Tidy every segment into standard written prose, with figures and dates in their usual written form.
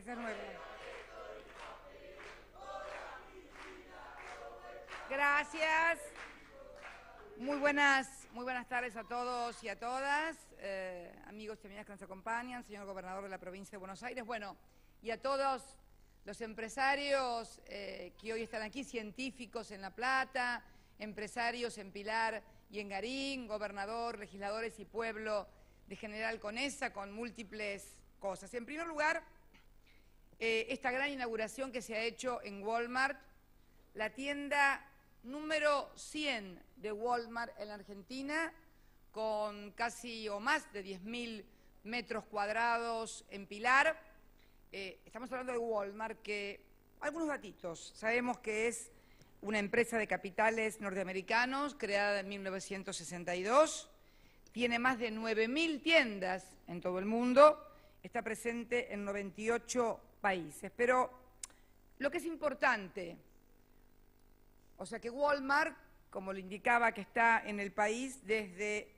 Esa es nueva. Gracias. Muy buenas tardes a todos y a todas, amigos y amigas que nos acompañan, señor gobernador de la provincia de Buenos Aires, bueno, y a todos los empresarios que hoy están aquí, científicos en La Plata, empresarios en Pilar y en Garín, gobernador, legisladores y pueblo de General Conesa, con múltiples cosas. En primer lugar, esta gran inauguración que se ha hecho en Walmart, la tienda número 100 de Walmart en la Argentina, con casi o más de 10.000 metros cuadrados en Pilar. Estamos hablando de Walmart, que algunos datitos. Sabemos que es una empresa de capitales norteamericanos, creada en 1962, tiene más de 9.000 tiendas en todo el mundo, está presente en 98 países. Pero lo que es importante, o sea que Walmart, como lo indicaba, que está en el país desde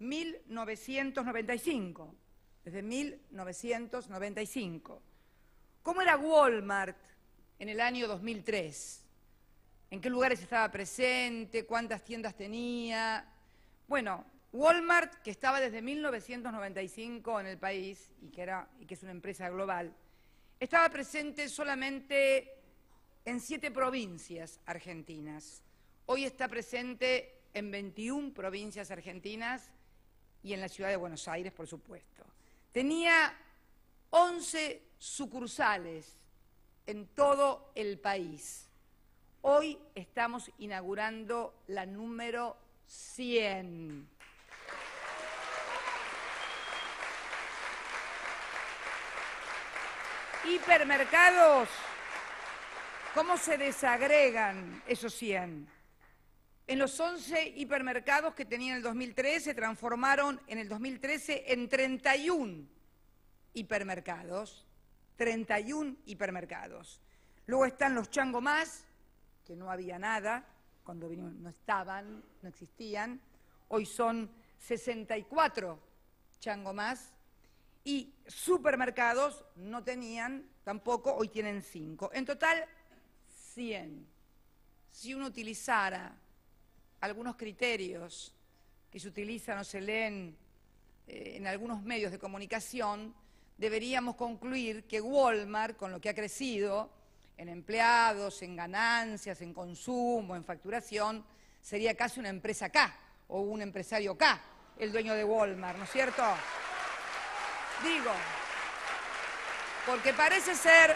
1995, desde 1995. ¿Cómo era Walmart en el año 2003? ¿En qué lugares estaba presente? ¿Cuántas tiendas tenía? Bueno, Walmart, que estaba desde 1995 en el país y que es una empresa global, estaba presente solamente en 7 provincias argentinas. Hoy está presente en 21 provincias argentinas y en la ciudad de Buenos Aires, por supuesto. Tenía 11 sucursales en todo el país. Hoy estamos inaugurando la número 100. Hipermercados. ¿Cómo se desagregan esos 100? En los 11 hipermercados que tenía en el 2013 se transformaron en el 2013 en 31 hipermercados. 31 hipermercados. Luego están los Chango Más, que no había nada, cuando vinimos no estaban, no existían. Hoy son 64 Chango Más. Y supermercados no tenían tampoco, hoy tienen 5. En total, 100. Si uno utilizara algunos criterios que se utilizan o se leen en algunos medios de comunicación, deberíamos concluir que Walmart, con lo que ha crecido en empleados, en ganancias, en consumo, en facturación, sería casi una empresa K o un empresario K, el dueño de Walmart, ¿no es cierto? Digo, porque parece ser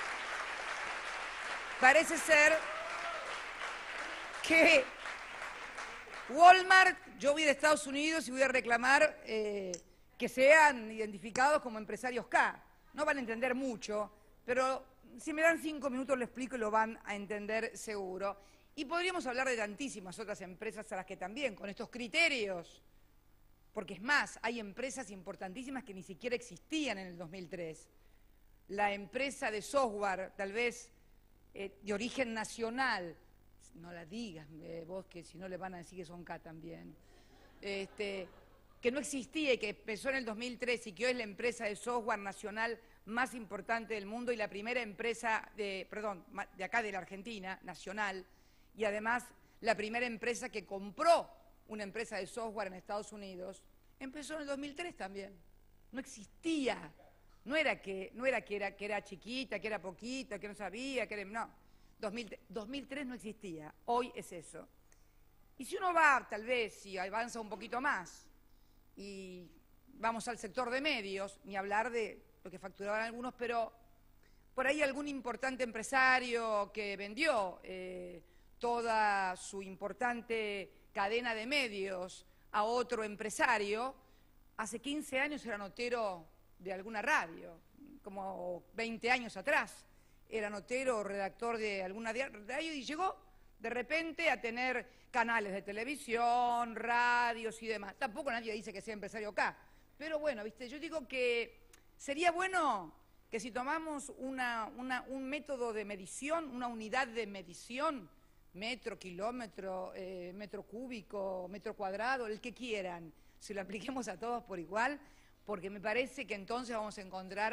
que Walmart, yo voy de Estados Unidos y voy a reclamar que sean identificados como empresarios K. No van a entender mucho, pero si me dan 5 minutos lo explico y lo van a entender seguro. Y podríamos hablar de tantísimas otras empresas a las que también, con estos criterios, porque es más, hay empresas importantísimas que ni siquiera existían en el 2003. La empresa de software, tal vez de origen nacional, no la digas vos, que si no le van a decir que son K también, que no existía y que empezó en el 2003 y que hoy es la empresa de software nacional más importante del mundo y la primera empresa de acá de la Argentina, nacional, y además la primera empresa que compró una empresa de software en Estados Unidos, empezó en el 2003 también. No existía. No era que era chiquita, que era poquita, que no sabía, que era... No. 2003 no existía. Hoy es eso. Y si uno va, tal vez, si avanza un poquito más, y vamos al sector de medios, ni hablar de lo que facturaban algunos, pero por ahí algún importante empresario que vendió toda su importante cadena de medios a otro empresario, hace 15 años era notero de alguna radio, como 20 años atrás, era notero o redactor de alguna radio y llegó de repente a tener canales de televisión, radios y demás. Tampoco nadie dice que sea empresario acá, pero bueno, ¿viste? Yo digo que sería bueno que si tomamos un método de medición, una unidad de medición, metro, kilómetro, metro cúbico, metro cuadrado, el que quieran, si lo apliquemos a todos por igual, porque me parece que entonces vamos a encontrar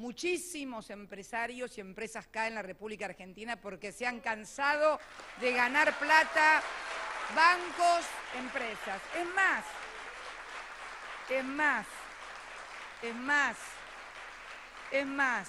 muchísimos empresarios y empresas K en la República Argentina porque se han cansado de ganar plata bancos, empresas. Es más,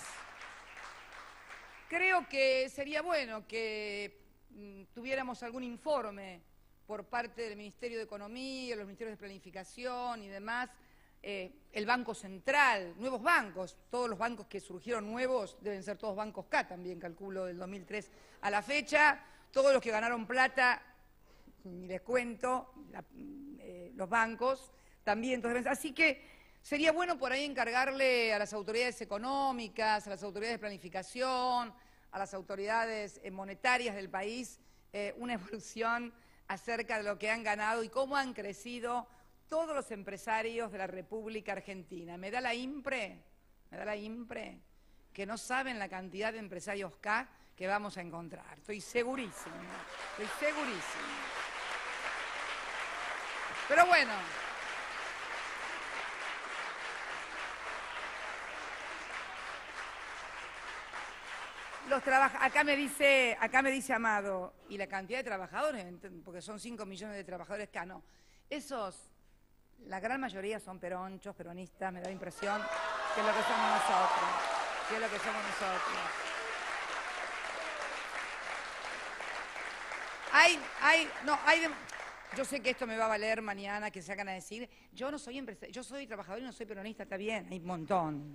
creo que sería bueno que tuviéramos algún informe por parte del Ministerio de Economía, los Ministerios de Planificación y demás, el Banco Central, nuevos bancos, todos los bancos que surgieron nuevos deben ser todos bancos K también, calculo, del 2003 a la fecha, todos los que ganaron plata, ni les cuento, los bancos también, entonces, así que sería bueno por ahí encargarle a las autoridades económicas, a las autoridades de planificación, a las autoridades monetarias del país, una evolución acerca de lo que han ganado y cómo han crecido todos los empresarios de la República Argentina. Me da la impre que no saben la cantidad de empresarios K que vamos a encontrar. Estoy segurísima. Pero bueno, acá me dice Amado, ¿y la cantidad de trabajadores? Porque son 5 millones de trabajadores K, no. Esos, la gran mayoría son peronchos, peronistas, me da la impresión que es lo que somos nosotros. Yo sé que esto me va a valer mañana, que se hagan a decir, yo no soy empresario, yo soy trabajador y no soy peronista, está bien, hay un montón,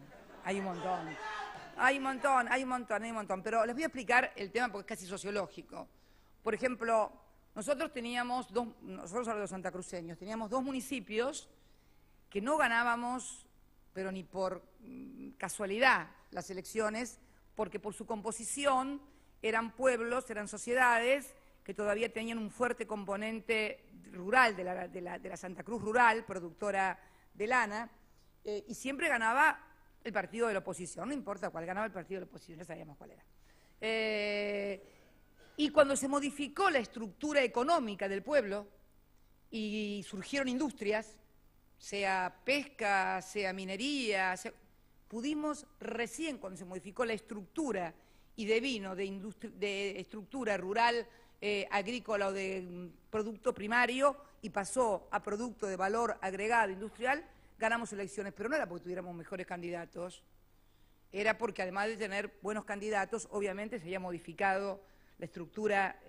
pero les voy a explicar el tema porque es casi sociológico. Por ejemplo, nosotros hablo de santacruceños, teníamos 2 municipios que no ganábamos, pero ni por casualidad, las elecciones, porque por su composición eran pueblos, eran sociedades que todavía tenían un fuerte componente rural, de la Santa Cruz rural, productora de lana, y siempre ganaba el partido de la oposición, no importa cuál, ganaba el partido de la oposición, ya sabíamos cuál era. Y cuando se modificó la estructura económica del pueblo y surgieron industrias, sea pesca, sea minería, pudimos recién, cuando se modificó la estructura y devino de estructura rural, agrícola o de producto primario y pasó a producto de valor agregado industrial, ganamos elecciones, pero no era porque tuviéramos mejores candidatos, era porque además de tener buenos candidatos, obviamente se había modificado la estructura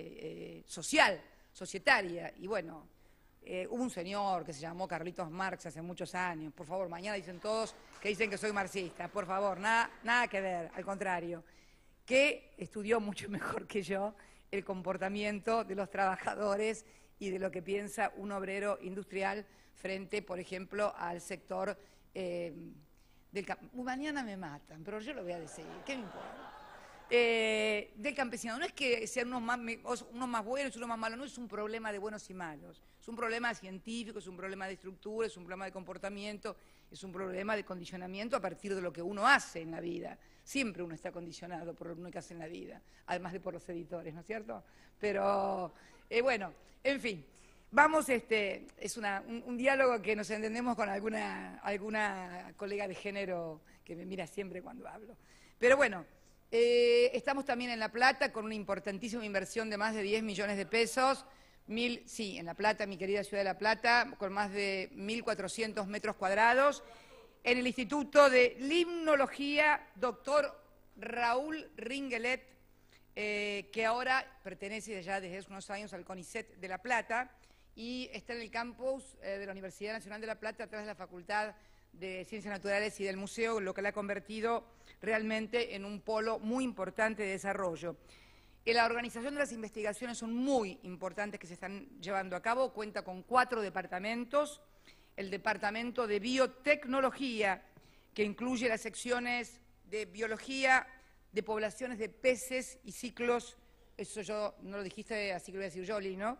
societaria, y bueno, hubo un señor que se llamó Carlitos Marx hace muchos años, por favor, mañana dicen todos que dicen que soy marxista, por favor, nada que ver, al contrario, que estudió mucho mejor que yo el comportamiento de los trabajadores y de lo que piensa un obrero industrial frente, por ejemplo, al sector del campo. Mañana me matan, pero yo lo voy a decir, ¿qué me importa? Del campesinado. No es que sean unos más buenos y unos más malos, no es un problema de buenos y malos, es un problema científico, es un problema de estructura, es un problema de comportamiento, es un problema de condicionamiento a partir de lo que uno hace en la vida. Siempre uno está condicionado por lo que uno hace en la vida, además de por los editores, ¿no es cierto? Pero, bueno, en fin, vamos, es un diálogo que nos entendemos con alguna colega de género que me mira siempre cuando hablo. Pero bueno, estamos también en La Plata con una importantísima inversión de más de 10 millones de pesos, en La Plata, mi querida ciudad de La Plata, con más de 1.400 metros cuadrados, en el Instituto de Limnología, doctor Raúl Ringelet, que ahora pertenece ya desde hace unos años al CONICET de La Plata y está en el campus de la Universidad Nacional de La Plata, atrás de la Facultad de Ciencias Naturales y del Museo, lo que la ha convertido realmente en un polo muy importante de desarrollo. La organización de las investigaciones son muy importantes que se están llevando a cabo, cuenta con 4 departamentos, el Departamento de Biotecnología, que incluye las secciones de Biología, de poblaciones de peces y ciclos, eso yo no lo dijiste, así que lo voy a decir yo, ¿no?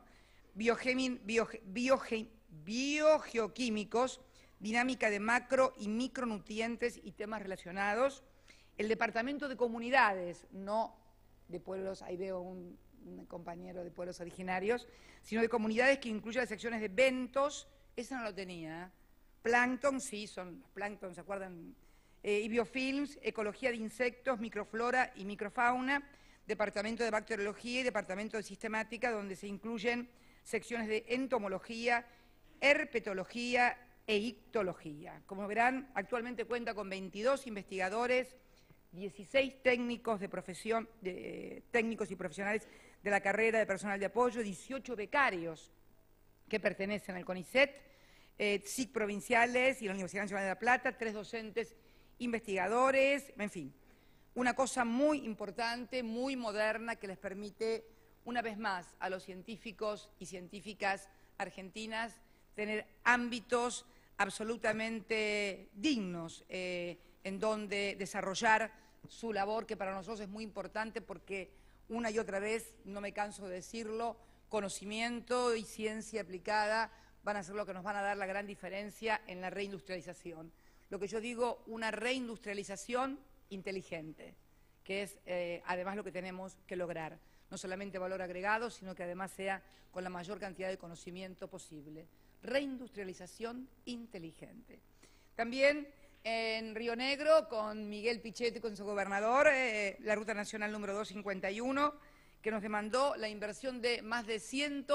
Biogeoquímicos, dinámica de macro y micronutrientes y temas relacionados. El Departamento de Comunidades, no de pueblos, ahí veo un compañero de pueblos originarios, sino de comunidades que incluye las secciones de bentos, esa no lo tenía. Plancton, sí, son los plancton, ¿se acuerdan? y biofilms, ecología de insectos, microflora y microfauna, departamento de bacteriología y departamento de sistemática, donde se incluyen secciones de entomología, herpetología e ictología. Como verán, actualmente cuenta con 22 investigadores, 16 técnicos de profesión, técnicos y profesionales de la carrera de personal de apoyo, 18 becarios que pertenecen al CONICET, SIC provinciales y la Universidad Nacional de La Plata, 3 docentes investigadores, en fin, una cosa muy importante, muy moderna, que les permite, una vez más, a los científicos y científicas argentinas tener ámbitos absolutamente dignos en donde desarrollar su labor, que para nosotros es muy importante porque una y otra vez, no me canso de decirlo, conocimiento y ciencia aplicada van a ser lo que nos van a dar la gran diferencia en la reindustrialización. Lo que yo digo, una reindustrialización inteligente, que es además lo que tenemos que lograr. No solamente valor agregado, sino que además sea con la mayor cantidad de conocimiento posible. Reindustrialización inteligente. También en Río Negro, con Miguel Pichetto, con su gobernador, la Ruta Nacional número 251, que nos demandó la inversión de más de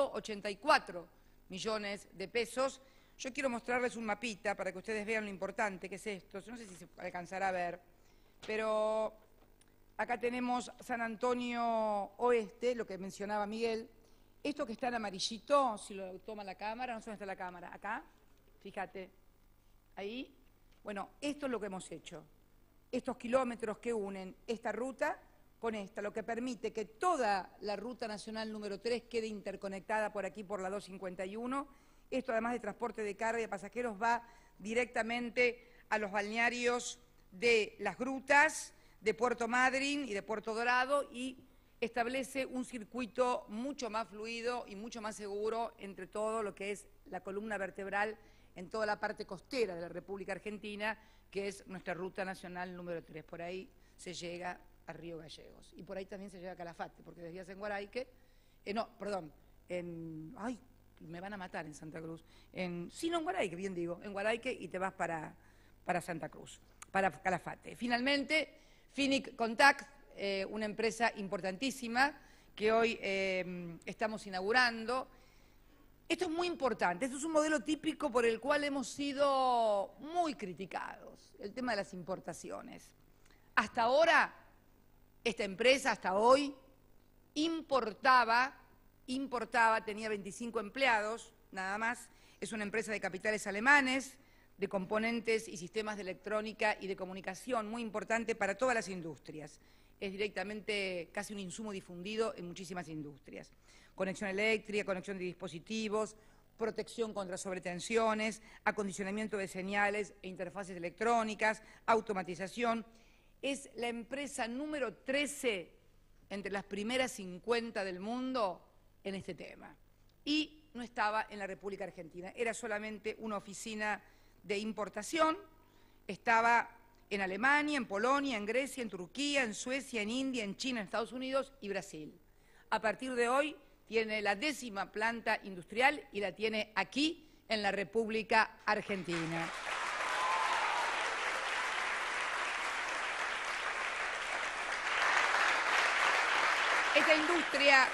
184 millones de pesos. Yo quiero mostrarles un mapita para que ustedes vean lo importante que es esto. No sé si se alcanzará a ver, pero acá tenemos San Antonio Oeste, lo que mencionaba Miguel. Esto que está en amarillito, si lo toma la cámara, no sé dónde está la cámara, acá, fíjate, ahí. Bueno, esto es lo que hemos hecho. Estos kilómetros que unen esta ruta con esta, lo que permite que toda la Ruta Nacional número 3 quede interconectada por aquí, por la 251. Esto, además de transporte de carga y de pasajeros, va directamente a los balnearios de Las Grutas, de Puerto Madryn y de Puerto Dorado, y establece un circuito mucho más fluido y mucho más seguro entre todo lo que es la columna vertebral en toda la parte costera de la República Argentina, que es nuestra Ruta Nacional número 3. Por ahí se llega a Río Gallegos. Y por ahí también se llega a Calafate, porque desvías en Guaraique, ay, me van a matar en Santa Cruz. Sí, no, en Guaraique, bien digo, en Guaraique, y te vas para Santa Cruz, para Calafate. Finalmente, Finic Contact, una empresa importantísima que hoy estamos inaugurando. Esto es muy importante, esto es un modelo típico por el cual hemos sido muy criticados, el tema de las importaciones. Hasta ahora, esta empresa, hasta hoy, importaba, tenía 25 empleados, nada más, es una empresa de capitales alemanes, de componentes y sistemas de electrónica y de comunicación, muy importante para todas las industrias. Es directamente casi un insumo difundido en muchísimas industrias. Conexión eléctrica, conexión de dispositivos, protección contra sobretensiones, acondicionamiento de señales e interfaces electrónicas, automatización. Es la empresa número 13 entre las primeras 50 del mundo en este tema. Y no estaba en la República Argentina, era solamente una oficina de importación, estaba en Alemania, en Polonia, en Grecia, en Turquía, en Suecia, en India, en China, en Estados Unidos y Brasil. A partir de hoy tiene la 10ª planta industrial y la tiene aquí en la República Argentina. Esta industria,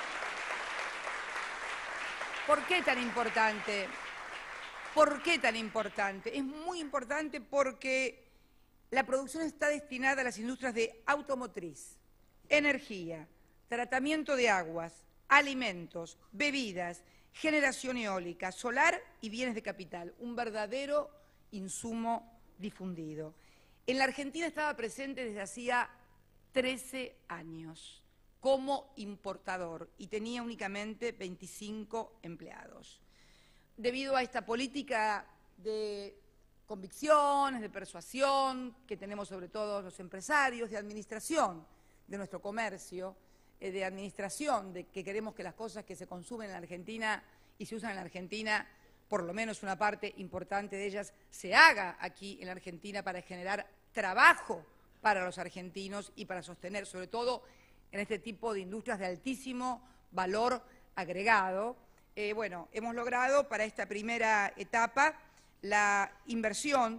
¿por qué tan importante? ¿Por qué tan importante? Es muy importante porque la producción está destinada a las industrias de automotriz, energía, tratamiento de aguas, alimentos, bebidas, generación eólica, solar y bienes de capital, un verdadero insumo difundido. En la Argentina estaba presente desde hacía 13 años como importador y tenía únicamente 25 empleados. Debido a esta política de convicciones, de persuasión que tenemos sobre todo los empresarios, de administración de nuestro comercio, de administración, de que queremos que las cosas que se consumen en la Argentina y se usan en la Argentina, por lo menos una parte importante de ellas, se haga aquí en la Argentina para generar trabajo para los argentinos y para sostener, sobre todo en este tipo de industrias de altísimo valor agregado. Bueno, hemos logrado para esta primera etapa la inversión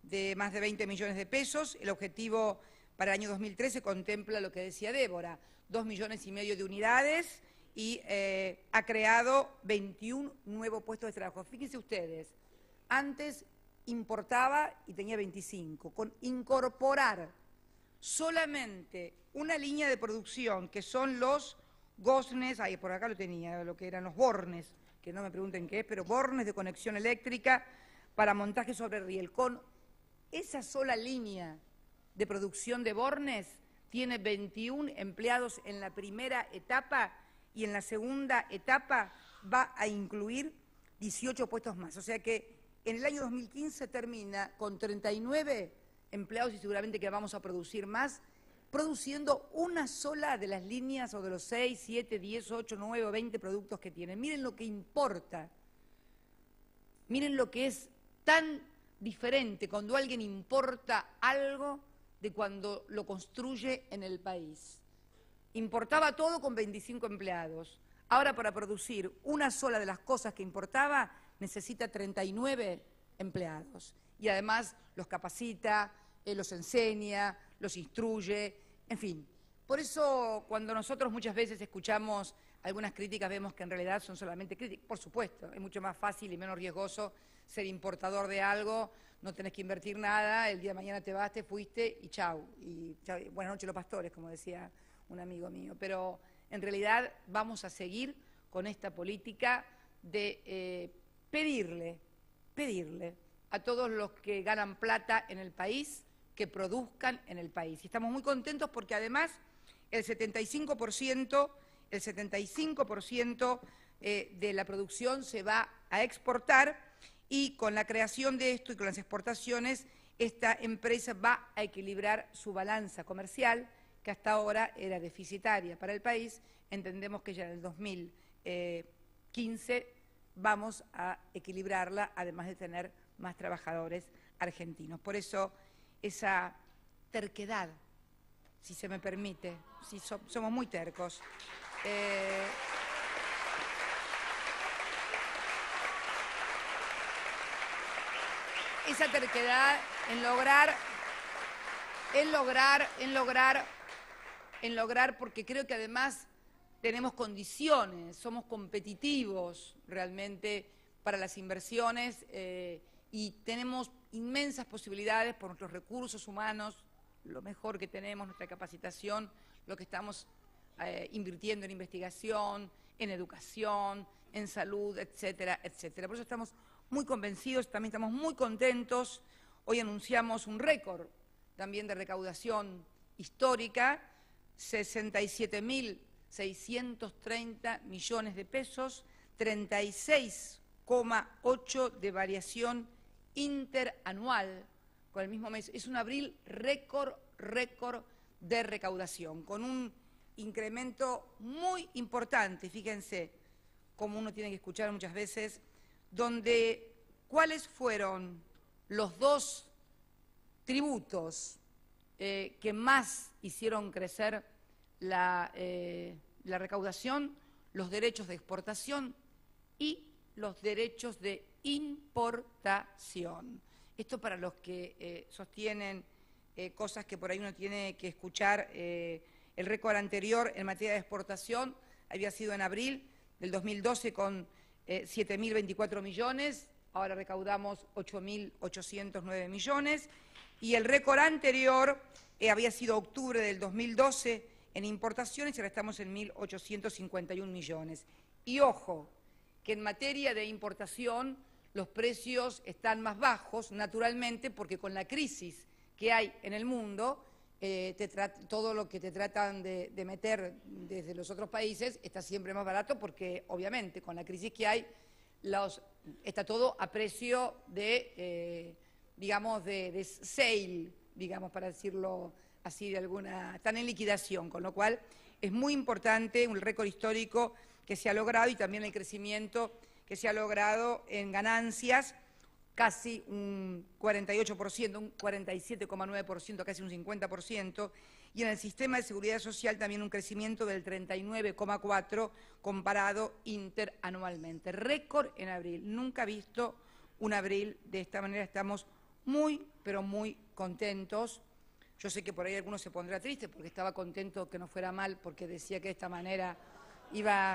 de más de 20 millones de pesos. El objetivo para el año 2013 contempla lo que decía Débora, 2,5 millones de unidades y ha creado 21 nuevos puestos de trabajo. Fíjense ustedes, antes importaba y tenía 25. Con incorporar solamente una línea de producción, que son los gosnes, ahí por acá lo tenía, lo que eran los bornes, que no me pregunten qué es, pero bornes de conexión eléctrica para montaje sobre riel. Con esa sola línea de producción de bornes tiene 21 empleados en la primera etapa y en la segunda etapa va a incluir 18 puestos más. O sea que en el año 2015 termina con 39 empleados y seguramente que vamos a producir más, produciendo una sola de las líneas o de los 6, 7, 10, 8, 9 o 20 productos que tienen. Miren lo que importa, miren lo que es tan diferente cuando alguien importa algo de cuando lo construye en el país. Importaba todo con 25 empleados. Ahora para producir una sola de las cosas que importaba necesita 39 empleados. Y además los capacita, los enseña, los instruye, en fin. Por eso cuando nosotros muchas veces escuchamos algunas críticas vemos que en realidad son solamente críticas. Por supuesto, es mucho más fácil y menos riesgoso ser importador de algo, no tenés que invertir nada, el día de mañana te vas, te fuiste y chau. Y buenas noches los pastores, como decía un amigo mío. Pero en realidad vamos a seguir con esta política de pedirle a todos los que ganan plata en el país que produzcan en el país. Y estamos muy contentos porque además el 75% de la producción se va a exportar y con la creación de esto y con las exportaciones, esta empresa va a equilibrar su balanza comercial, que hasta ahora era deficitaria para el país. Entendemos que ya en el 2015 vamos a equilibrarla, además de tener más trabajadores argentinos. Por eso esa terquedad, si se me permite, si somos muy tercos. Esa terquedad en lograr, porque creo que además tenemos condiciones, somos competitivos realmente para las inversiones y tenemos inmensas posibilidades por nuestros recursos humanos, lo mejor que tenemos, nuestra capacitación, lo que estamos invirtiendo en investigación, en educación, en salud, etcétera, etcétera. Por eso estamos muy convencidos, también estamos muy contentos. Hoy anunciamos un récord también de recaudación histórica, 67.630 millones de pesos, 36,8 de variación interanual con el mismo mes. Es un abril récord de recaudación, con un incremento muy importante, fíjense cómo uno tiene que escuchar muchas veces, donde cuáles fueron los dos tributos que más hicieron crecer la recaudación, los derechos de exportación y los derechos de importación. Esto para los que sostienen cosas que por ahí uno tiene que escuchar. El récord anterior en materia de exportación había sido en abril del 2012 con 7.024 millones, ahora recaudamos 8.809 millones, y el récord anterior había sido octubre del 2012 en importaciones y ahora estamos en 1.851 millones. Y ojo, que en materia de importación los precios están más bajos, naturalmente, porque con la crisis que hay en el mundo, todo lo que te tratan de meter desde los otros países está siempre más barato porque, obviamente, con la crisis que hay, está todo a precio de, digamos, de sale, digamos, para decirlo así de alguna, están en liquidación, con lo cual es muy importante un récord histórico que se ha logrado y también el crecimiento que se ha logrado en ganancias, casi un 48%, un 47,9%, casi un 50%, y en el sistema de seguridad social también un crecimiento del 39,4% comparado interanualmente. Récord en abril, nunca visto un abril de esta manera, estamos muy, pero muy contentos. Yo sé que por ahí alguno se pondrá triste porque estaba contento que no fuera mal, porque decía que de esta manera iba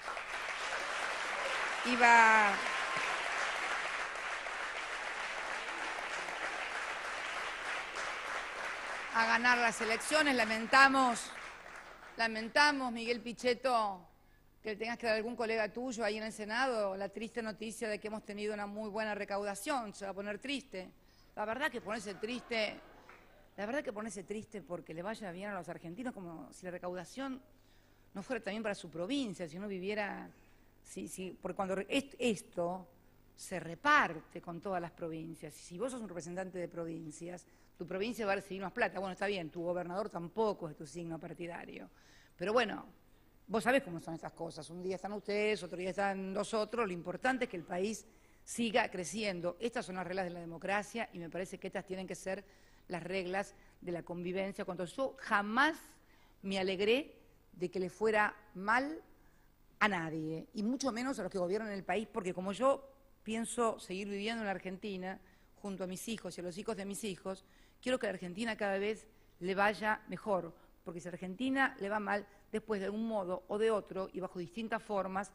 a ganar las elecciones. Lamentamos, Miguel Pichetto, que le tengas que dar a algún colega tuyo ahí en el Senado la triste noticia de que hemos tenido una muy buena recaudación. Se va a poner triste. La verdad que ponerse triste porque le vaya bien a los argentinos, como si la recaudación no fuera también para su provincia, si uno viviera, porque cuando esto se reparte con todas las provincias, y si vos sos un representante de provincias, tu provincia va a recibir más plata. Bueno, está bien, tu gobernador tampoco es tu signo partidario, pero bueno, vos sabés cómo son estas cosas, un día están ustedes, otro día están los otros, lo importante es que el país siga creciendo. Estas son las reglas de la democracia y me parece que estas tienen que ser las reglas de la convivencia. Cuando yo jamás me alegré de que le fuera mal a nadie, y mucho menos a los que gobiernan el país, porque como yo pienso seguir viviendo en la Argentina, junto a mis hijos y a los hijos de mis hijos, quiero que a la Argentina cada vez le vaya mejor, porque si a la Argentina le va mal, después de algún modo o de otro, y bajo distintas formas,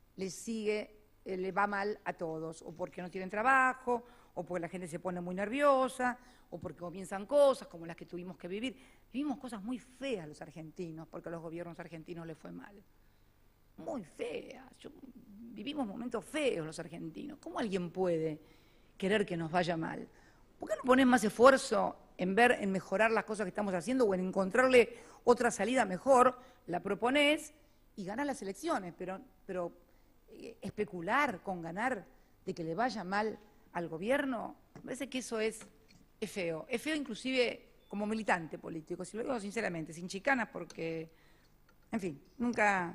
le va mal a todos, o porque no tienen trabajo, o porque la gente se pone muy nerviosa, o porque comienzan cosas como las que tuvimos que vivir. Vivimos cosas muy feas los argentinos, porque a los gobiernos argentinos les fue mal. Muy feas. Vivimos momentos feos los argentinos. ¿Cómo alguien puede querer que nos vaya mal? ¿Por qué no pones más esfuerzo en mejorar las cosas que estamos haciendo o en encontrarle otra salida mejor? La proponés y ganás las elecciones, pero especular con ganar de que le vaya mal al gobierno, me parece que eso es feo. Es feo inclusive como militante político, si lo digo sinceramente, sin chicanas, porque, en fin, nunca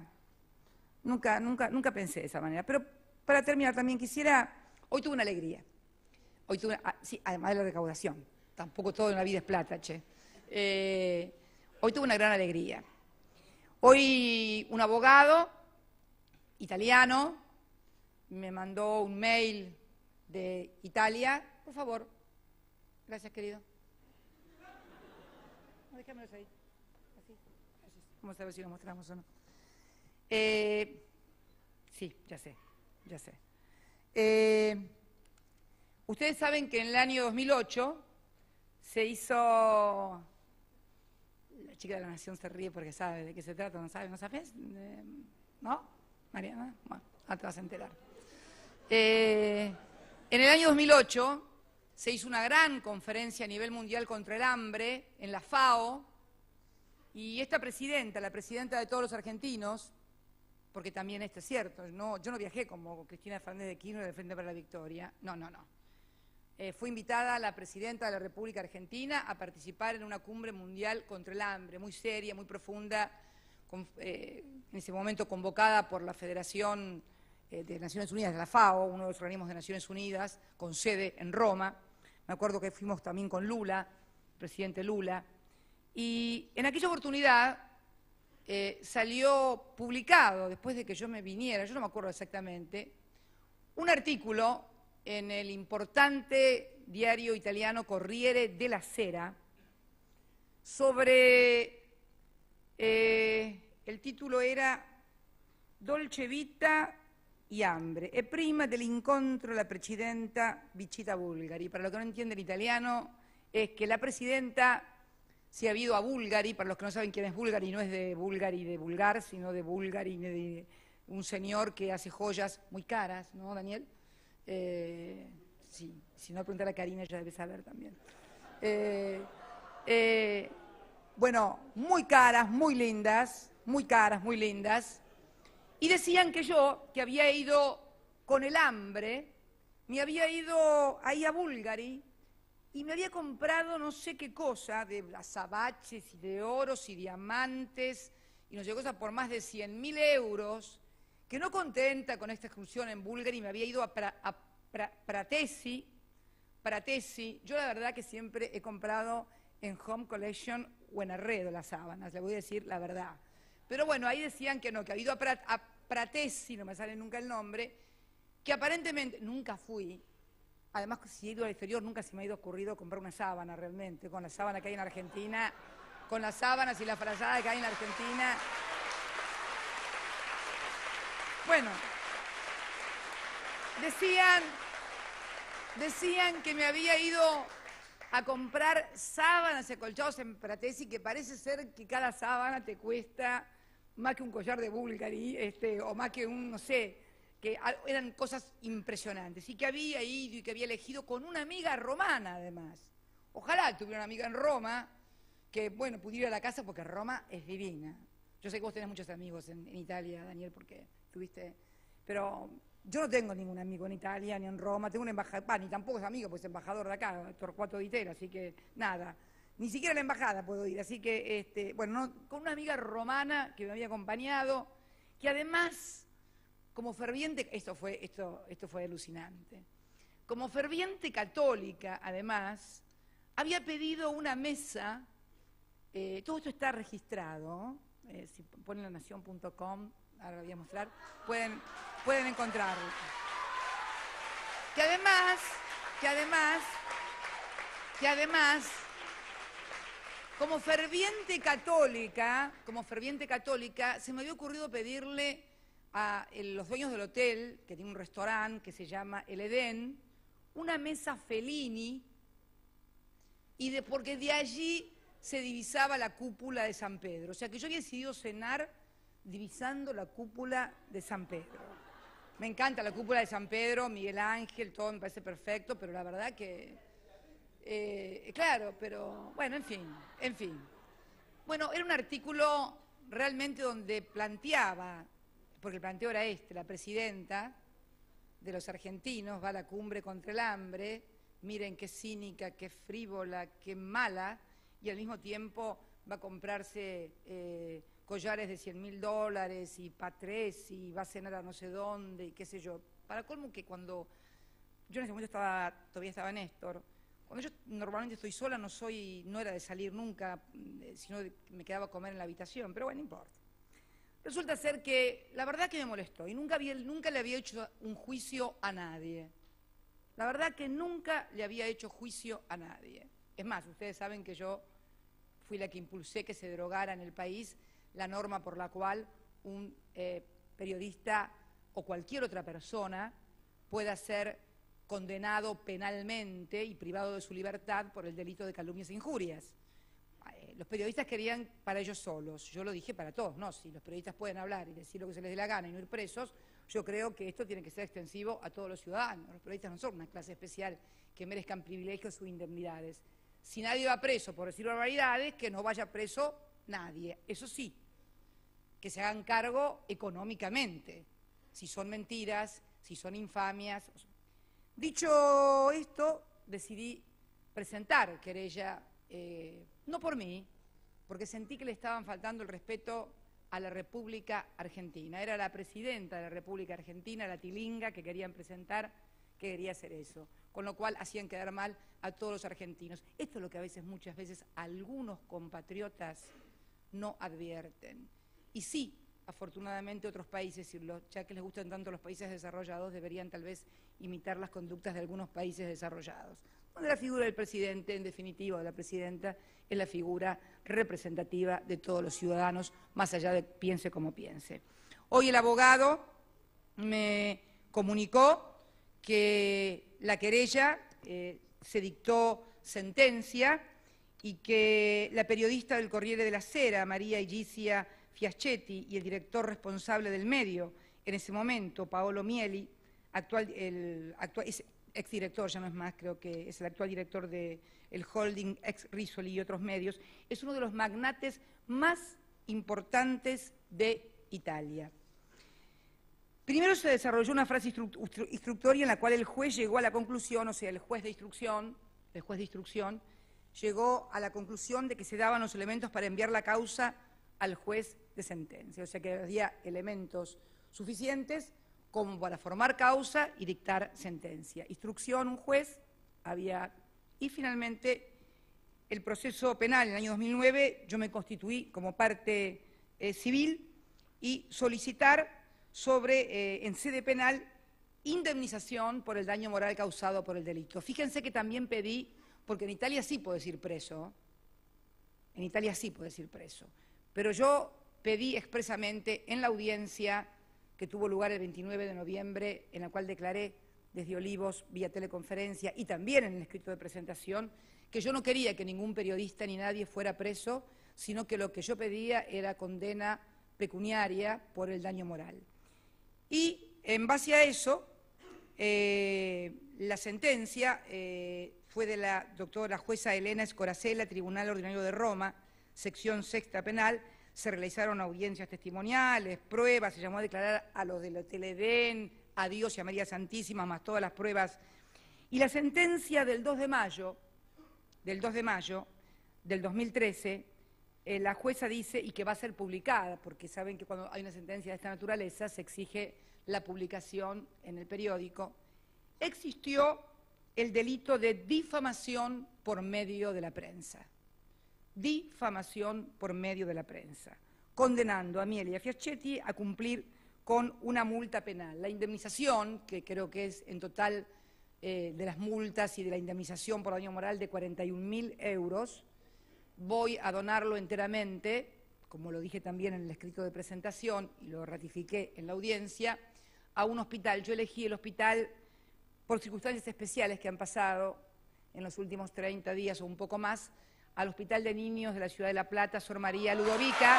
pensé de esa manera. Pero para terminar también hoy tuve una alegría. Sí, además de la recaudación, tampoco todo en la vida es plata, che. Hoy tuve una gran alegría. Hoy un abogado italiano me mandó un mail de Italia. Por favor. Gracias, querido. No, déjamelos ahí. Así. Gracias. Vamos a ver si nos mostramos o no. Sí, ya sé. Ustedes saben que en el año 2008 se hizo... La chica de la Nación se ríe porque sabe de qué se trata, ¿no sabes? ¿No? Mariana, bueno, ahora te vas a enterar. En el año 2008 se hizo una gran conferencia a nivel mundial contra el hambre en la FAO, y esta presidenta, la presidenta de todos los argentinos, porque también esto es cierto, yo no viajé como Cristina Fernández de Kirchner del Frente para la Victoria, no. Fue invitada la presidenta de la República Argentina a participar en una cumbre mundial contra el hambre, muy seria, muy profunda, en ese momento convocada por la Federación de Naciones Unidas, de la FAO, uno de los organismos de Naciones Unidas, con sede en Roma. Me acuerdo que fuimos también con Lula, presidente Lula, y en aquella oportunidad salió publicado, después de que yo me viniera, yo no me acuerdo exactamente, un artículo en el importante diario italiano Corriere della Sera sobre, el título era Dolce Vita y hambre, e prima dell'incontro la presidenta visita Bulgari. Para los que no entienden italiano, es que la presidenta se ha ido a Bulgari. Para los que no saben quién es Bulgari, no es de Bulgari de vulgar, sino de Bulgari, de un señor que hace joyas muy caras, ¿no, Daniel? Sí, si no, preguntar a Karina, ella debe saber también. Bueno, muy caras, muy lindas, y decían que yo, que había ido con el hambre, me había ido ahí a Bulgari y me había comprado no sé qué cosa, de azabaches y de oros y diamantes, y no sé qué cosa, por más de 100.000 euros, que no contenta con esta excursión en Bulgari, me había ido a Pratesi. Yo la verdad que siempre he comprado en Home Collection o en Arredo las sábanas, le voy a decir la verdad. Pero bueno, ahí decían que no, que había ido a Pratesi, no me sale nunca el nombre, que aparentemente, nunca fui Además, si he ido al exterior, nunca se me ha ido ocurrido comprar una sábana realmente, con la sábana que hay en Argentina, con las sábanas y la frazada que hay en Argentina. Bueno, decían que me había ido a comprar sábanas y acolchados en Pratesi, que parece ser que cada sábana te cuesta más que un collar de Bulgari, o más que un, no sé, que eran cosas impresionantes. Y que había ido y que había elegido con una amiga romana, además. Ojalá tuviera una amiga en Roma, que, bueno, pudiera ir a la casa, porque Roma es divina. Yo sé que vos tenés muchos amigos en Italia, Daniel, porque estuviste... Pero yo no tengo ningún amigo en Italia ni en Roma, tengo un embajador, ni tampoco es amigo, pues es embajador de acá, Torcuato Di Tella, así que nada, ni siquiera a la embajada puedo ir, así que, bueno, con una amiga romana que me había acompañado, que además, como ferviente, esto fue alucinante, como ferviente católica, además, había pedido una mesa, todo esto está registrado, si ponen lanación.com, ahora lo voy a mostrar, pueden encontrarlo. Que además, como ferviente católica, se me había ocurrido pedirle a los dueños del hotel, que tiene un restaurante que se llama El Edén, una mesa Fellini, porque de allí se divisaba la cúpula de San Pedro. O sea que yo había decidido cenar divisando la cúpula de San Pedro. Me encanta la cúpula de San Pedro, Miguel Ángel, todo me parece perfecto, pero la verdad que... claro, pero... Bueno, en fin. Bueno, era un artículo realmente donde planteaba, porque el planteo era la presidenta de los argentinos va a la cumbre contra el hambre, miren qué cínica, qué frívola, qué mala, y al mismo tiempo va a comprarse... collares de $100.000 y patrés y va a cenar a no sé dónde y qué sé yo. Para colmo que cuando yo en ese momento todavía estaba Néstor, cuando yo normalmente estoy sola no era de salir nunca, sino me quedaba a comer en la habitación, pero bueno, no importa. Resulta ser que la verdad que me molestó y nunca le había hecho un juicio a nadie. La verdad que nunca le había hecho juicio a nadie. Es más, ustedes saben que yo fui la que impulsé que se derogara en el país la norma por la cual un periodista o cualquier otra persona pueda ser condenado penalmente y privado de su libertad por el delito de calumnias e injurias. Los periodistas querían para ellos solos, yo lo dije para todos, no, si los periodistas pueden hablar y decir lo que se les dé la gana y no ir presos, yo creo que esto tiene que ser extensivo a todos los ciudadanos. Los periodistas no son una clase especial que merezcan privilegios o indemnidades. Si nadie va preso por decir barbaridades, que no vaya preso nadie, eso sí, que se hagan cargo económicamente, si son mentiras, si son infamias. Dicho esto, decidí presentar querella, no por mí, porque sentí que le estaban faltando el respeto a la República Argentina. Era la presidenta de la República Argentina, la tilinga, que querían presentar, que quería hacer eso, con lo cual hacían quedar mal a todos los argentinos. Esto es lo que muchas veces, algunos compatriotas no advierten. Y sí, afortunadamente otros países, ya que les gustan tanto los países desarrollados, deberían tal vez imitar las conductas de algunos países desarrollados, donde la figura del presidente, en definitiva, de la presidenta, es la figura representativa de todos los ciudadanos, más allá de piense como piense. Hoy el abogado me comunicó que la querella se dictó sentencia y que la periodista del Corriere della Sera, María Igizia Fiaschetti, y el director responsable del medio en ese momento, Paolo Mieli, exdirector, ya no es más, creo que es el actual director del holding ex Risoli y otros medios, es uno de los magnates más importantes de Italia. Primero se desarrolló una frase instructoria en la cual el juez llegó a la conclusión, o sea, el juez de instrucción llegó a la conclusión de que se daban los elementos para enviar la causa al juez de sentencia, o sea que había elementos suficientes como para formar causa y dictar sentencia. Instrucción, un juez, y finalmente el proceso penal en el año 2009, yo me constituí como parte civil y solicitar en sede penal indemnización por el daño moral causado por el delito. Fíjense que también pedí, porque en Italia sí puedes ir preso, en Italia sí puedes ir preso, pero yo pedí expresamente en la audiencia que tuvo lugar el 29 de noviembre, en la cual declaré desde Olivos, vía teleconferencia, y también en el escrito de presentación, que yo no quería que ningún periodista ni nadie fuera preso, sino que lo que yo pedía era condena pecuniaria por el daño moral. Y en base a eso, la sentencia fue de la doctora jueza Elena Escoracela, Tribunal Ordinario de Roma, sección sexta penal. Se realizaron audiencias testimoniales, pruebas, se llamó a declarar a los del Hotel Edén, a Dios y a María Santísima, más todas las pruebas. Y la sentencia del 2 de mayo del 2013, la jueza dice, y que va a ser publicada, porque saben que cuando hay una sentencia de esta naturaleza se exige la publicación en el periódico, existió el delito de difamación por medio de la prensa. Difamación por medio de la prensa, condenando a Miele y a Fiaschetti a cumplir con una multa penal. La indemnización, que creo que es en total de las multas y de la indemnización por daño moral de 41.000 euros, voy a donarlo enteramente, como lo dije también en el escrito de presentación y lo ratifiqué en la audiencia, a un hospital. Yo elegí el hospital por circunstancias especiales que han pasado en los últimos 30 días o un poco más, al Hospital de Niños de la Ciudad de La Plata, Sor María Ludovica.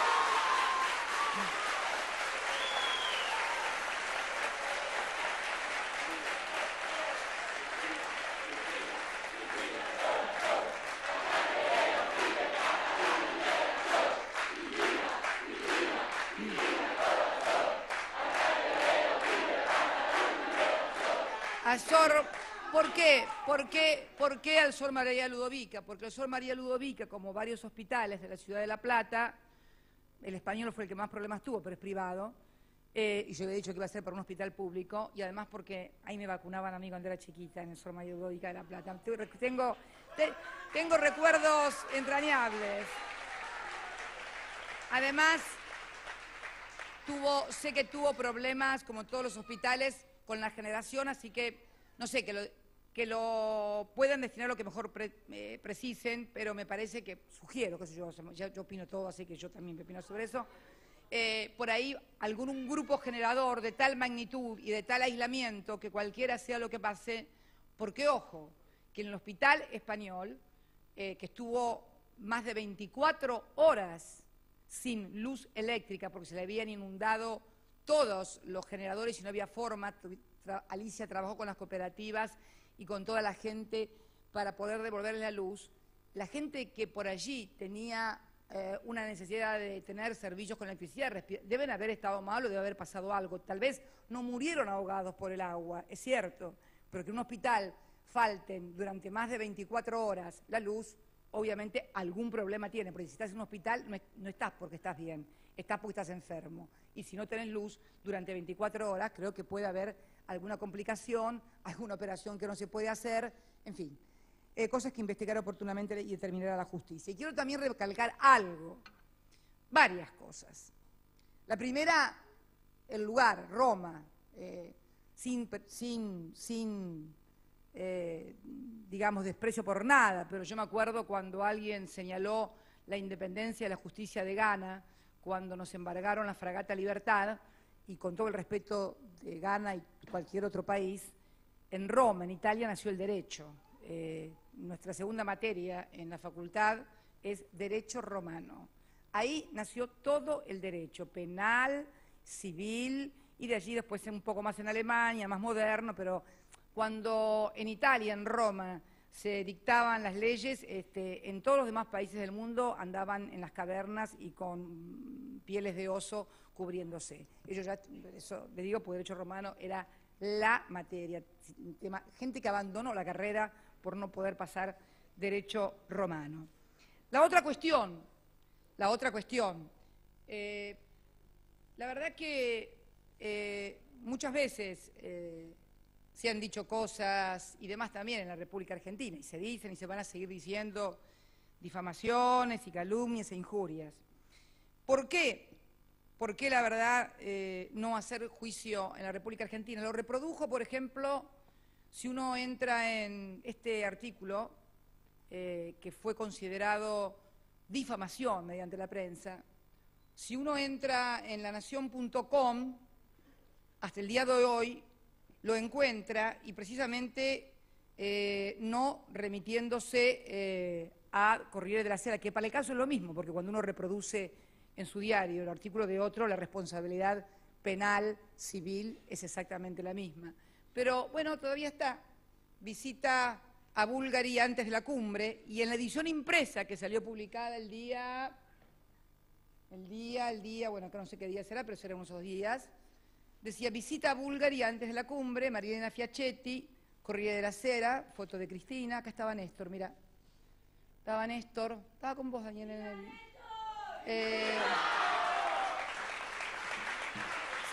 ¿Por qué al Sor María Ludovica? Porque el Sor María Ludovica, como varios hospitales de la Ciudad de La Plata, el español fue el que más problemas tuvo, pero es privado, y yo había dicho que iba a ser para un hospital público, y además porque ahí me vacunaban a mí cuando era chiquita en el Sor María Ludovica de La Plata. Tengo recuerdos entrañables. Además, sé que tuvo problemas, como todos los hospitales, con la generación, así que, no sé, que lo puedan destinar lo que mejor precisen, pero me parece que, sugiero, qué sé yo, yo opino todo, así que yo también opino sobre eso, por ahí un grupo generador de tal magnitud y de tal aislamiento que cualquiera sea lo que pase, porque, ojo, que en el hospital español, que estuvo más de 24 horas sin luz eléctrica porque se le habían inundado todos los generadores y no había forma, Alicia trabajó con las cooperativas y con toda la gente para poder devolverle la luz. La gente que por allí tenía una necesidad de tener servicios con electricidad, deben haber estado mal o debe haber pasado algo. Tal vez no murieron ahogados por el agua, es cierto, pero que en un hospital falten durante más de 24 horas la luz, obviamente algún problema tiene, porque si estás en un hospital no estás porque estás bien, estás porque estás enfermo. Y si no tenés luz durante 24 horas, creo que puede haber alguna complicación, alguna operación que no se puede hacer, en fin, cosas que investigar oportunamente y determinar a la justicia. Y quiero también recalcar algo, varias cosas. La primera, el lugar, Roma, digamos, desprecio por nada, pero yo me acuerdo cuando alguien señaló la independencia de la justicia de Ghana, cuando nos embargaron la fragata Libertad, y con todo el respeto de Ghana y cualquier otro país, en Roma, en Italia, nació el derecho. Nuestra segunda materia en la facultad es Derecho Romano. Ahí nació todo el derecho, penal, civil, y de allí después un poco más en Alemania, más moderno, pero cuando en Italia, en Roma, se dictaban las leyes, en todos los demás países del mundo andaban en las cavernas y con pieles de oso cubriéndose. Ellos ya, eso le digo, porque derecho romano era la materia. Gente que abandonó la carrera por no poder pasar derecho romano. La otra cuestión, la verdad que muchas veces se han dicho cosas, y demás también en la República Argentina, y se dicen y se van a seguir diciendo difamaciones y calumnias e injurias. ¿Por qué por qué, la verdad, no hacer juicio en la República Argentina. Lo reprodujo, por ejemplo, si uno entra en este artículo, que fue considerado difamación mediante la prensa, si uno entra en lanación.com, hasta el día de hoy, lo encuentra y precisamente no remitiéndose a Corriere della Sera, que para el caso es lo mismo, porque cuando uno reproduce en su diario el artículo de otro, la responsabilidad penal, civil, es exactamente la misma. Pero bueno, todavía está. Visita a Bulgari antes de la cumbre, y en la edición impresa que salió publicada el día, bueno, acá no sé qué día será, pero serán esos días, decía: visita a Bulgari antes de la cumbre, Marilena Fiachetti, Corriere della Sera, foto de Cristina, acá estaba Néstor, mira. Estaba Néstor, estaba con vos, Daniel, en el... Se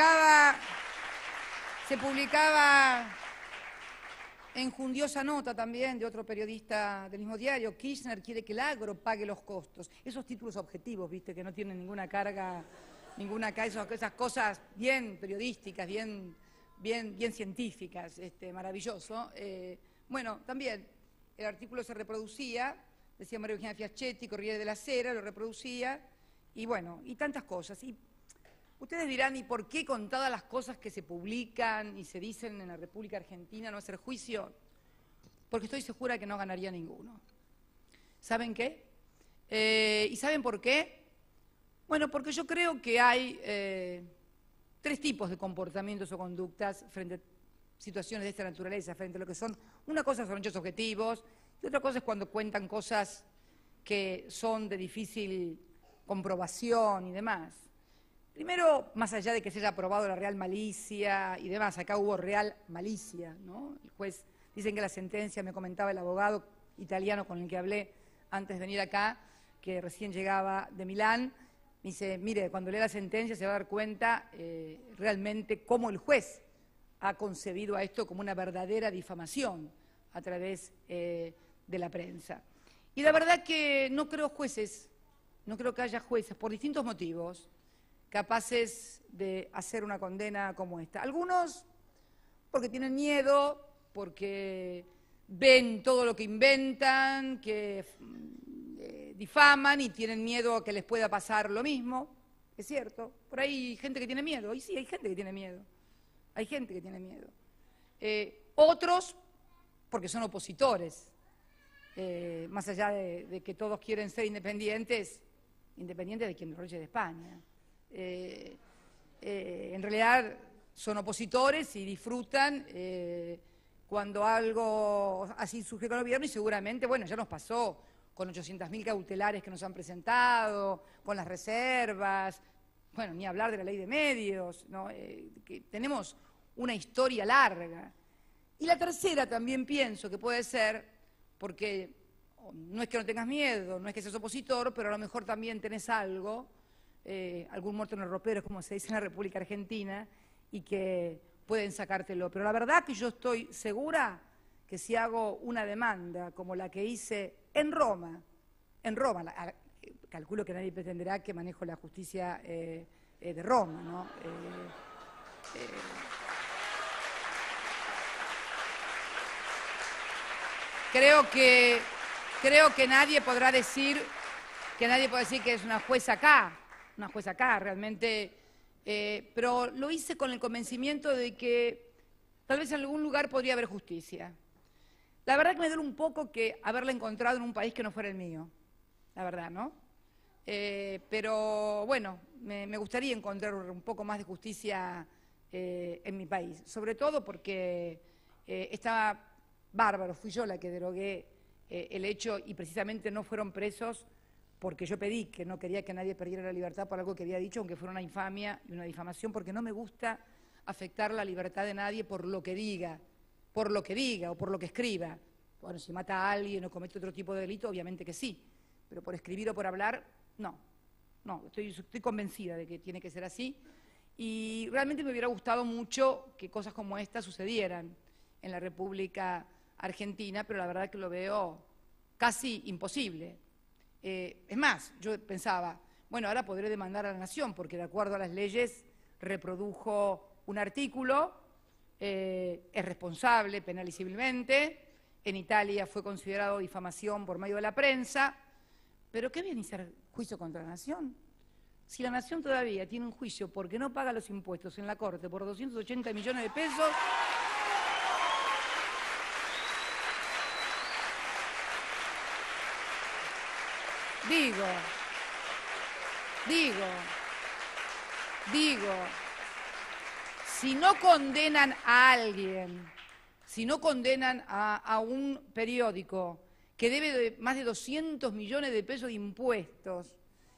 publicaba enjundiosa nota también de otro periodista del mismo diario: Kirchner quiere que el agro pague los costos. Esos títulos objetivos, viste, que no tienen ninguna carga, esas cosas bien periodísticas, bien científicas, maravilloso. Bueno, también el artículo se reproducía, decía María Eugenia Fiachetti, Corriere della Sera, lo reproducía, y bueno, y tantas cosas. Y ustedes dirán, ¿y por qué con todas las cosas que se publican y se dicen en la República Argentina no hacer juicio? Porque estoy segura que no ganaría ninguno. ¿Saben qué? ¿Y saben por qué? Bueno, porque yo creo que hay tres tipos de comportamientos o conductas frente a situaciones de esta naturaleza, frente a lo que son... Una cosa son hechos objetivos, y otra cosa es cuando cuentan cosas que son de difícil comprobación y demás. Primero, más allá de que se haya aprobado la real malicia y demás, acá hubo real malicia, ¿no? El juez, dicen que la sentencia, me comentaba el abogado italiano con el que hablé antes de venir acá, que recién llegaba de Milán, me dice: mire, cuando lea la sentencia se va a dar cuenta realmente cómo el juez ha concebido a esto como una verdadera difamación a través de la prensa. Y la verdad que no creo que haya jueces, por distintos motivos, capaces de hacer una condena como esta. Algunos porque tienen miedo, porque ven todo lo que inventan, que difaman y tienen miedo a que les pueda pasar lo mismo. Es cierto, por ahí hay gente que tiene miedo, y sí, hay gente que tiene miedo. Hay gente que tiene miedo. Otros porque son opositores, más allá de que todos quieren ser independientes de quien nos rolle de España. En realidad son opositores y disfrutan cuando algo así surge con el gobierno, y seguramente, bueno, ya nos pasó con 800.000 cautelares que nos han presentado, con las reservas, bueno, ni hablar de la ley de medios, ¿no? Que tenemos una historia larga. Y la tercera también pienso que puede ser porque no es que no tengas miedo, no es que seas opositor, pero a lo mejor también tenés algo, algún muerto en el ropero, como se dice en la República Argentina, y que pueden sacártelo. Pero la verdad que yo estoy segura que si hago una demanda como la que hice en Roma, calculo que nadie pretenderá que manejo la justicia de Roma, ¿no? Creo que nadie podrá decir que es una jueza acá, realmente, pero lo hice con el convencimiento de que tal vez en algún lugar podría haber justicia. La verdad que me duele un poco que haberla encontrado en un país que no fuera el mío, la verdad, ¿no? Pero bueno, me gustaría encontrar un poco más de justicia en mi país, sobre todo porque estaba bárbaro, fui yo la que derogué el hecho, y precisamente no fueron presos porque yo pedí, que no quería que nadie perdiera la libertad por algo que había dicho, aunque fuera una infamia y una difamación, porque no me gusta afectar la libertad de nadie por lo que diga o por lo que escriba. Bueno, si mata a alguien o comete otro tipo de delito, obviamente que sí, pero por escribir o por hablar, no, estoy convencida de que tiene que ser así, y realmente me hubiera gustado mucho que cosas como esta sucedieran en la República Argentina, pero la verdad que lo veo casi imposible. Es más, yo pensaba, Bueno, ahora podré demandar a la Nación, porque de acuerdo a las leyes reprodujo un artículo, es responsable penalisiblemente, en Italia fue considerado difamación por medio de la prensa, pero ¿qué viene a ser juicio contra la Nación? Si la Nación todavía tiene un juicio porque no paga los impuestos en la Corte por 280 millones de pesos, digo, si no condenan a alguien, si no condenan a un periódico que debe más de 200 millones de pesos de impuestos,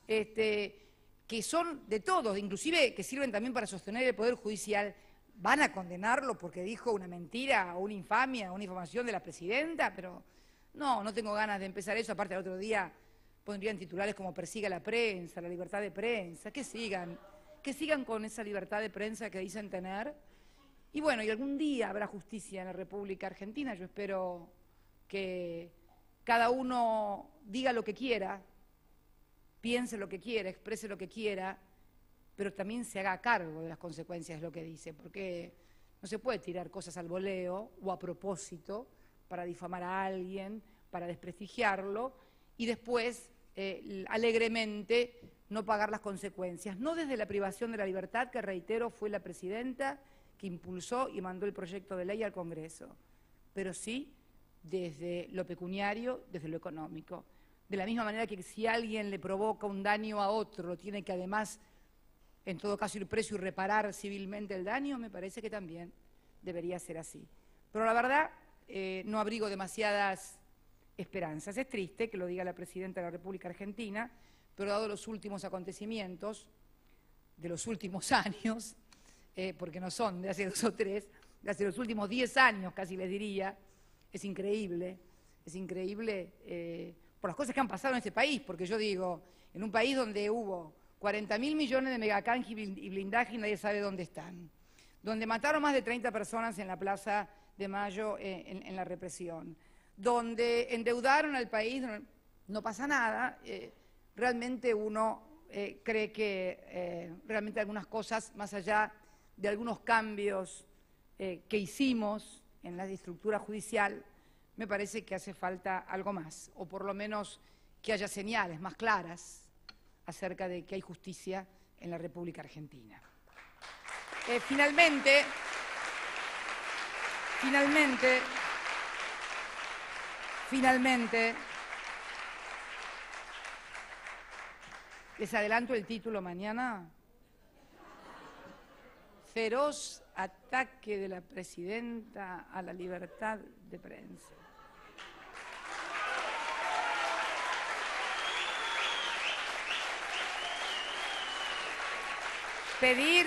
que son de todos, inclusive que sirven también para sostener el Poder Judicial, ¿van a condenarlo porque dijo una mentira o una infamia o una información de la presidenta? Pero no tengo ganas de empezar eso. Aparte, el otro día pondrían titulares como persiga la prensa, la libertad de prensa, que sigan con esa libertad de prensa que dicen tener. Y bueno, y algún día habrá justicia en la República Argentina. Yo espero que cada uno diga lo que quiera, piense lo que quiera, exprese lo que quiera, pero también se haga cargo de las consecuencias de lo que dice, porque no se puede tirar cosas al voleo o a propósito para difamar a alguien, para desprestigiarlo, y después alegremente no pagar las consecuencias, no desde la privación de la libertad, que reitero fue la presidenta que impulsó y mandó el proyecto de ley al Congreso, pero sí desde lo pecuniario, desde lo económico. De la misma manera que si alguien le provoca un daño a otro, tiene que además, en todo caso, ir preso y reparar civilmente el daño, me parece que también debería ser así. Pero la verdad, no abrigo demasiadas esperanzas. Es triste que lo diga la presidenta de la República Argentina, pero dado los últimos acontecimientos de los últimos años, porque no son de hace 2 o 3, de hace los últimos 10 años casi les diría, es increíble por las cosas que han pasado en este país, porque yo digo, en un país donde hubo 40.000 millones de megacanje y blindaje y nadie sabe dónde están, donde mataron más de 30 personas en la Plaza de Mayo en la represión, donde endeudaron al país, no pasa nada, realmente uno cree que realmente algunas cosas, más allá de algunos cambios que hicimos en la estructura judicial, me parece que hace falta algo más, o por lo menos que haya señales más claras acerca de que hay justicia en la República Argentina. Finalmente, les adelanto el título mañana: feroz ataque de la presidenta a la libertad de prensa. Pedir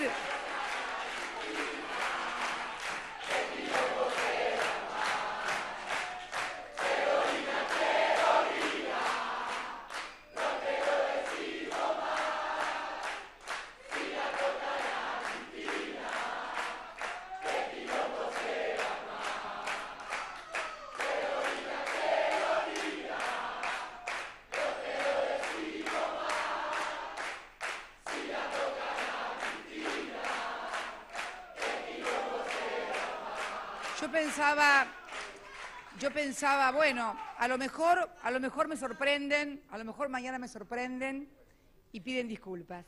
Yo pensaba, bueno, a lo mejor me sorprenden, a lo mejor mañana me sorprenden y piden disculpas.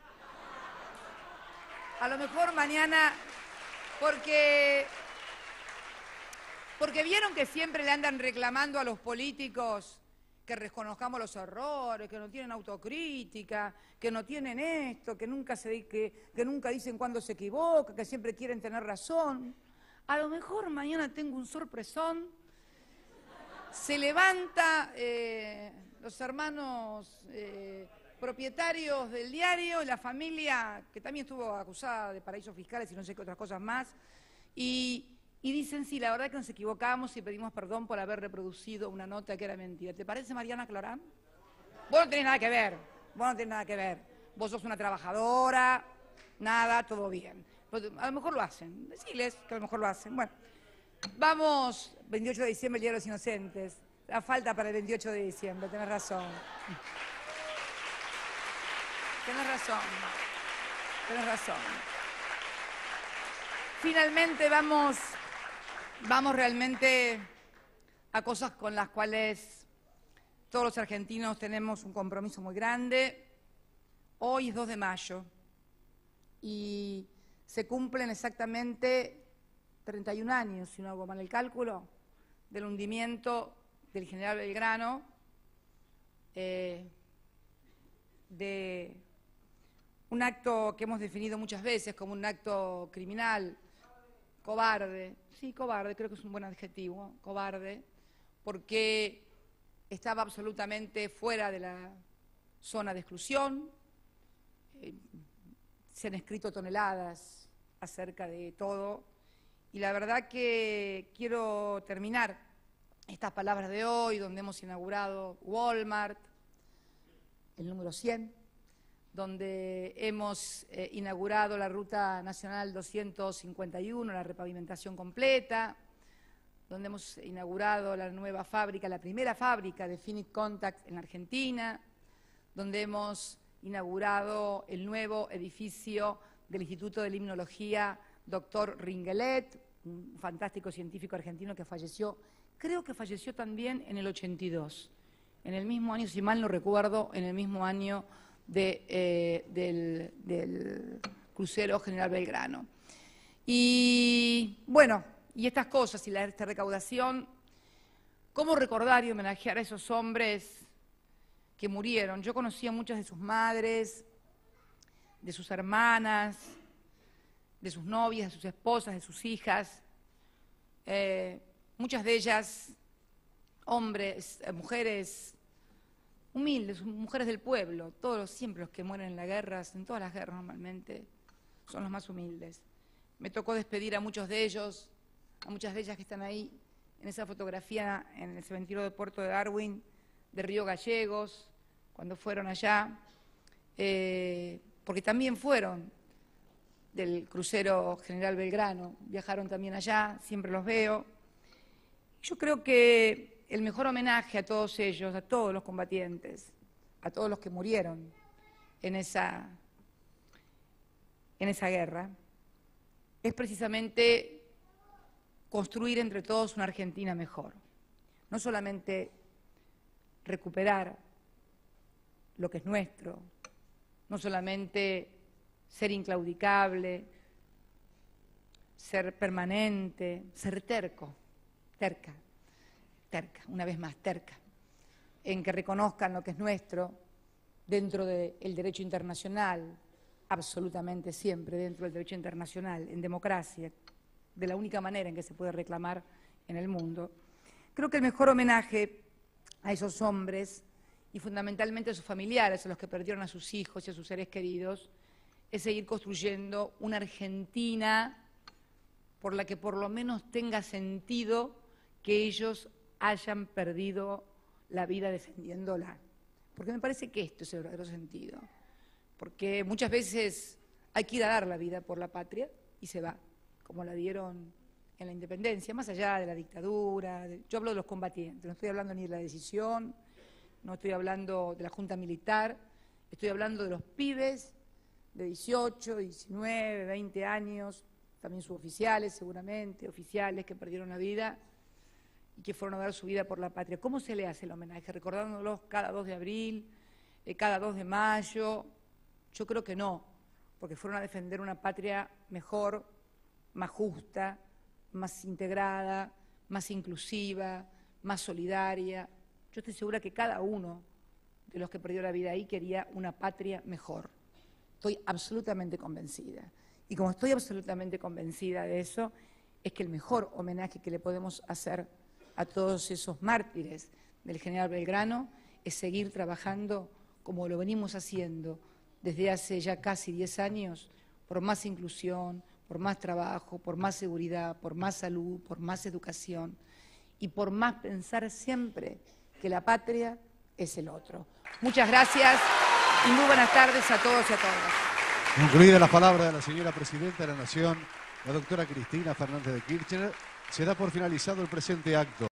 A lo mejor mañana, porque vieron que siempre le andan reclamando a los políticos que reconozcamos los errores, que no tienen autocrítica, que no tienen esto, que nunca dicen cuándo se equivoca, que siempre quieren tener razón. A lo mejor mañana tengo un sorpresón, se levanta los hermanos propietarios del diario, la familia, que también estuvo acusada de paraísos fiscales y no sé qué otras cosas más, y dicen, sí, la verdad que nos equivocamos y pedimos perdón por haber reproducido una nota que era mentira. ¿Te parece, Mariana Clarán? Vos no tenés nada que ver, vos sos una trabajadora, nada, todo bien. A lo mejor lo hacen, decirles que a lo mejor lo hacen. Bueno, vamos, 28 de diciembre, el Día de los Inocentes. La falta para el 28 de diciembre, tenés razón. tenés razón. Tenés razón. Finalmente vamos realmente a cosas con las cuales todos los argentinos tenemos un compromiso muy grande. Hoy es 2 de mayo y se cumplen exactamente 31 años, si no hago mal el cálculo, del hundimiento del general Belgrano, de un acto que hemos definido muchas veces como un acto criminal, cobarde. Sí, cobarde, creo que es un buen adjetivo, cobarde, porque estaba absolutamente fuera de la zona de exclusión. Se han escrito toneladas acerca de todo y la verdad que quiero terminar estas palabras de hoy, donde hemos inaugurado Walmart, el número 100, donde hemos inaugurado la Ruta Nacional 251, la repavimentación completa, donde hemos inaugurado la nueva fábrica, la primera fábrica de Finite Contact en Argentina, donde hemos inaugurado el nuevo edificio del Instituto de Limnología Dr. Ringelet, un fantástico científico argentino que falleció, creo que falleció también en el 82, en el mismo año, si mal no recuerdo, en el mismo año del crucero General Belgrano. Y bueno, y estas cosas y esta recaudación, ¿cómo recordar y homenajear a esos hombres que murieron? Yo conocí a muchas de sus madres, de sus hermanas, de sus novias, de sus esposas, de sus hijas, muchas de ellas hombres, mujeres humildes, mujeres del pueblo. Siempre los que mueren en las guerras, en todas las guerras normalmente, son los más humildes. Me tocó despedir a muchos de ellos, a muchas de ellas que están ahí en esa fotografía en el cementerio de Puerto de Darwin, de Río Gallegos, cuando fueron allá, porque también fueron del crucero General Belgrano, viajaron también allá, siempre los veo. Yo creo que el mejor homenaje a todos ellos, a todos los combatientes, a todos los que murieron en esa guerra, es precisamente construir entre todos una Argentina mejor. No solamente recuperar lo que es nuestro, no solamente ser inclaudicable, ser permanente, ser terca, una vez más terca, en que reconozcan lo que es nuestro dentro del derecho internacional, absolutamente siempre dentro del derecho internacional, en democracia, de la única manera en que se puede reclamar en el mundo. Creo que el mejor homenaje a esos hombres y fundamentalmente a sus familiares, a los que perdieron a sus hijos y a sus seres queridos, es seguir construyendo una Argentina por la que por lo menos tenga sentido que ellos hayan perdido la vida defendiéndola. Porque me parece que esto es el verdadero sentido. Porque muchas veces hay que ir a dar la vida por la patria y se va, como la dieron en la independencia, más allá de la dictadura. Yo hablo de los combatientes, no estoy hablando ni de la decisión, no estoy hablando de la Junta Militar, estoy hablando de los pibes de 18, 19, 20 años, también suboficiales seguramente, oficiales que perdieron la vida y que fueron a dar su vida por la patria. ¿Cómo se le hace el homenaje? ¿Recordándolos cada 2 de abril, cada 2 de mayo? Yo creo que no, porque fueron a defender una patria mejor, más justa, más integrada, más inclusiva, más solidaria. Yo estoy segura que cada uno de los que perdió la vida ahí quería una patria mejor. Estoy absolutamente convencida. Y como estoy absolutamente convencida de eso, es que el mejor homenaje que le podemos hacer a todos esos mártires del general Belgrano es seguir trabajando como lo venimos haciendo desde hace ya casi 10 años, por más inclusión, por más trabajo, por más seguridad, por más salud, por más educación y por más pensar siempre que la patria es el otro. Muchas gracias y muy buenas tardes a todos y a todas. Concluidas las palabras de la señora Presidenta de la Nación, la doctora Cristina Fernández de Kirchner, se da por finalizado el presente acto.